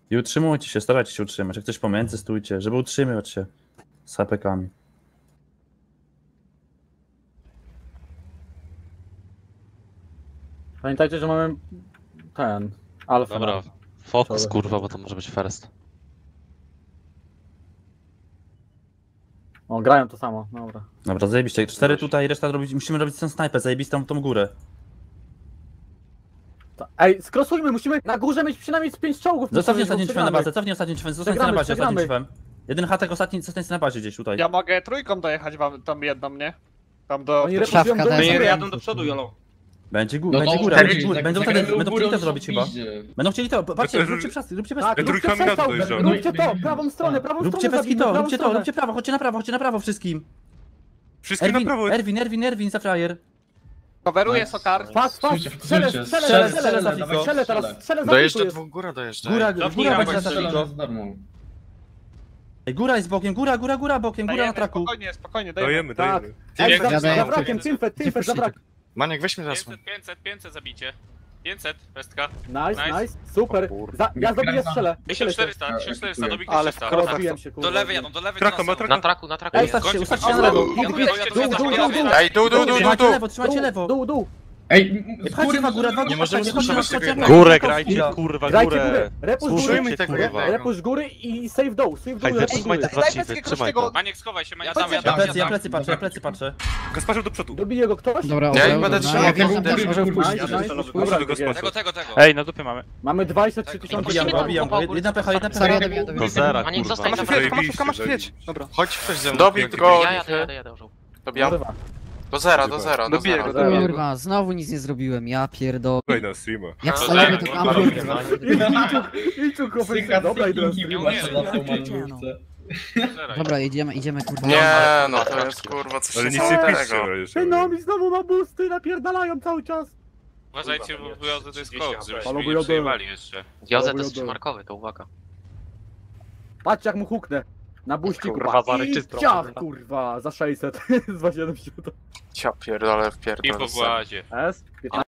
I utrzymujcie się, starajcie się utrzymać. Jak ktoś pomiędzy, stójcie, żeby utrzymywać się z HP-kami. Pamiętajcie, że mamy ten alfa. Dobra, fokus kurwa, bo to może być first. O, grają to samo, dobra. Dobra, zajebiście. 4 tutaj, reszta robić. Musimy robić tę snajpę, zajebistą tą górę. Ej, skrosujmy, musimy na górze mieć przynajmniej z 5 czołgów. Zostawcie musimy, ostatni bo drzwi na przegramy. bazę, cofnij ostatni drzwi, zostańcie na bazie, ostatnim drzwiem. Jeden hatek, ostatni, zostańcie na bazie gdzieś tutaj. Ja mogę trójką dojechać wam tam jedną, nie? Tam do... Oni reputują Szafka do daje. góry. Jadą do przodu, Jolo. Będzie No będzie to góra, tak, będzie góra. Będą chcieli to zrobić chyba. piździe. Będą chcieli to, patrzcie, róbcie przestrzeń, róbcie Tak, przestrzeń. róbcie trójkami przestał, razem dojeżdżamy. róbcie to, prawą stronę, Róbcie zabijmy, peski to, prawą róbcie to, stronę. róbcie prawo, chodźcie na prawo wszystkim. Wszystkie na prawo. Erwin, za frajer. Coveruję Sokar. Fast, Stójcie, strzelę teraz, strzelę Dojeżdża za dwóch, góra dojeżdża. Góra Cofnij, będzie Jawor, na Strzelam trafiku. za darmo. Ej, góra jest bokiem, góra bokiem, góra na traku. Spokojnie, spokojnie, dajemy. Dajemy. Ej, Jadę. za brakiem, Teamfed, za brakiem. Maniek, weź mnie teraz. 500 zabicie. 500, pestka. Nice, super. Ja zdobiję strzelę. 1400, dobij Ale 300. Rozbiłem się, kurwa. Do lewej jadą, do lewej Traka, jadą. ma traka. Na traku Ej, jest. ustawcie się na lewo. Ej, dół. Trzymacie lewo. Dół. Ej, Pchajcie na górę, Nie możemy spuszczać tego. Górę grajcie, kurwa, Grajcie górę. górę, repusz góry, Spuszczujmy tego. repusz góry i save dół, Hajder, repusz trzymaj góry. te dwa cify, trzymaj to. Maniek, schowaj się, Maniek. Ja plecy patrzę. Gasparzył do przodu. Dobije go ktoś? Dobra, Ja ich dobra, będę dobra. trzymał. Może wpuścić. Muszę do Gaspara. Tego. Ej, na dupie mamy. Mamy 23 tysiące. Obijam go. Jedna pecha. Sorry, jadę. Do zera, Maniek, kurwa. zostań na Zajebiście, zajebiście. Dobra. Chodź ktoś ze mną. Dobij go. jadę. Dobijam. Kurwa. Do zera, do zera. Kurwa, znowu nic nie zrobiłem, ja pierdolę. Daj na streama. Jak stajemy to kampią. Ilczuk, Synka dobra, idę. synki wyłączę na tą malówce. Dobra, idziemy kurwa. Nie, no to jest kurwa coś Ale nic nie piszcie. niesamowitego. Ej, no mi znowu ma busty, napierdalają cały czas. Uważajcie, bo to jest koks, żebyśmy Panowie, nie jadę. przejebali jeszcze. Jozef to jest trzymarkowy, to uwaga. Patrz jak mu huknę. Na buściku. Kurwa, zaryczy I ciach, kurwa, za 600. Z 270. Ja pierdolę, I po wpierdolę. włazie. S.